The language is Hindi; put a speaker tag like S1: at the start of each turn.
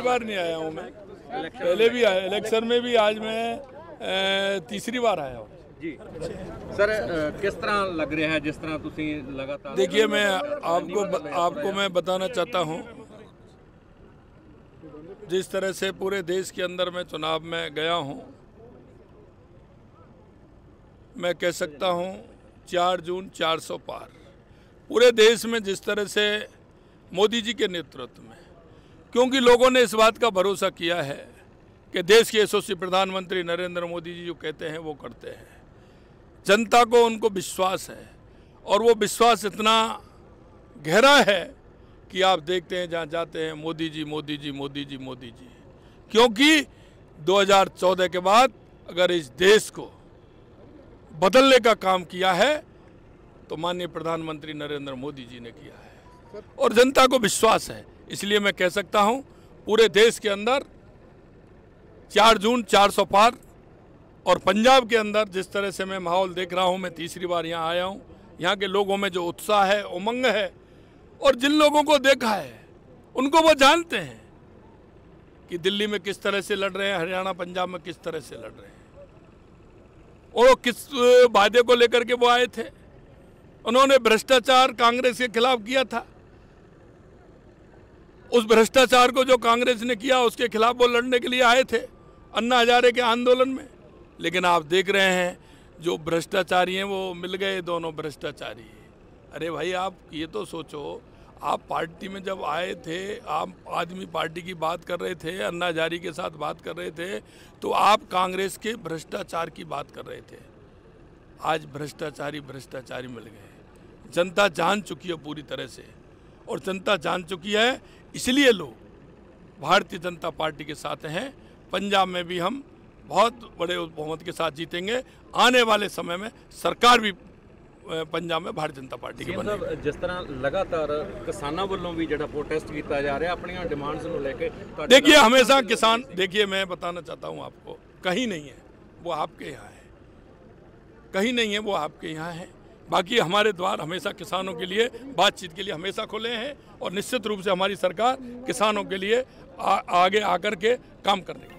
S1: बार नहीं आया हूँ मैं, पहले भी आया, इलेक्शन में भी, आज मैं तीसरी बार आया हूँ
S2: जी। सर किस तरह लग रहा है जिस तरह तुसी लगातार?
S1: देखिए, मैं आपको मैं बताना चाहता हूँ, जिस तरह से पूरे देश के अंदर मैं चुनाव में गया हूँ, मैं कह सकता हूँ 4 जून 400 पार। पूरे देश में जिस तरह से मोदी जी के नेतृत्व में, क्योंकि लोगों ने इस बात का भरोसा किया है कि देश के यशस्वी प्रधानमंत्री नरेंद्र मोदी जी जो कहते हैं वो करते हैं। जनता को उनको विश्वास है, और वो विश्वास इतना गहरा है कि आप देखते हैं जहाँ जाते हैं मोदी जी मोदी जी मोदी जी मोदी जी। क्योंकि 2014 के बाद अगर इस देश को बदलने का काम किया है तो माननीय प्रधानमंत्री नरेंद्र मोदी जी ने किया है, और जनता को विश्वास है। इसलिए मैं कह सकता हूं पूरे देश के अंदर 4 जून 400 पार। और पंजाब के अंदर जिस तरह से मैं माहौल देख रहा हूं, मैं तीसरी बार यहां आया हूं, यहां के लोगों में जो उत्साह है, उमंग है, और जिन लोगों को देखा है उनको वो जानते हैं कि दिल्ली में किस तरह से लड़ रहे हैं, हरियाणा पंजाब में किस तरह से लड़ रहे हैं, और किस वादे को लेकर के वो आए थे। उन्होंने भ्रष्टाचार कांग्रेस के खिलाफ किया था, उस भ्रष्टाचार को जो कांग्रेस ने किया उसके खिलाफ वो लड़ने के लिए आए थे अन्ना हजारे के आंदोलन में। लेकिन आप देख रहे हैं जो भ्रष्टाचारी हैं वो मिल गए दोनों भ्रष्टाचारी। अरे भाई, आप ये तो सोचो, आप पार्टी में जब आए थे, आप आदमी पार्टी की बात कर रहे थे, अन्ना हजारे के साथ बात कर रहे थे, तो आप कांग्रेस के भ्रष्टाचार की बात कर रहे थे। आज भ्रष्टाचारी भ्रष्टाचारी मिल गए। जनता जान चुकी है पूरी तरह से, और जनता जान चुकी है, इसलिए लोग भारतीय जनता पार्टी के साथ हैं। पंजाब में भी हम बहुत बड़े बहुमत के साथ जीतेंगे। आने वाले समय में सरकार भी पंजाब में भारतीय जनता पार्टी की बनेगी।
S2: जिस तरह लगातार किसानों वालों भी जो प्रोटेस्ट किया जा रहा है अपनी डिमांड्स को लेके,
S1: देखिए हमेशा किसान, देखिए मैं बताना चाहता हूँ आपको, कहीं नहीं है वो आपके यहाँ है, कहीं नहीं है वो आपके यहाँ है। बाकी हमारे द्वार हमेशा किसानों के लिए बातचीत के लिए हमेशा खुले हैं, और निश्चित रूप से हमारी सरकार किसानों के लिए आगे आकर के काम करने